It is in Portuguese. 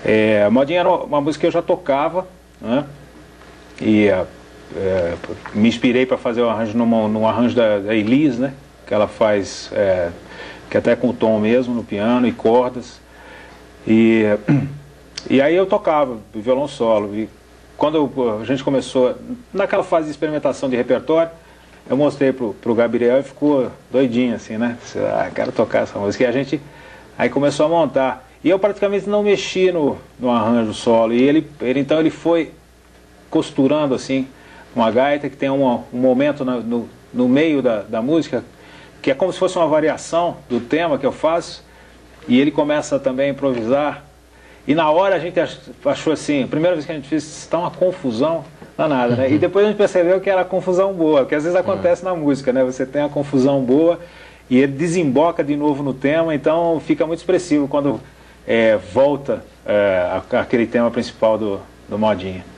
Modinha era uma música que eu já tocava, né? E me inspirei para fazer o arranjo num arranjo da Elis, né? Que ela faz, que até com o tom mesmo, no piano e cordas. E aí eu tocava violão solo. E quando a gente começou, naquela fase de experimentação de repertório, eu mostrei pro Gabriel e ficou doidinho assim, né? Quero tocar essa música. E a gente aí começou a montar. E eu praticamente não mexi no arranjo solo. E então ele foi costurando assim uma gaita que tem um momento no meio da música que é como se fosse uma variação do tema que eu faço, e ele começa também a improvisar, e na hora a gente achou assim, a primeira vez que a gente fez, está uma confusão danada, né? E depois a gente percebeu que era confusão boa, que às vezes acontece na música, né? Você tem a confusão boa e ele desemboca de novo no tema, então fica muito expressivo quando volta aquele tema principal do Modinha.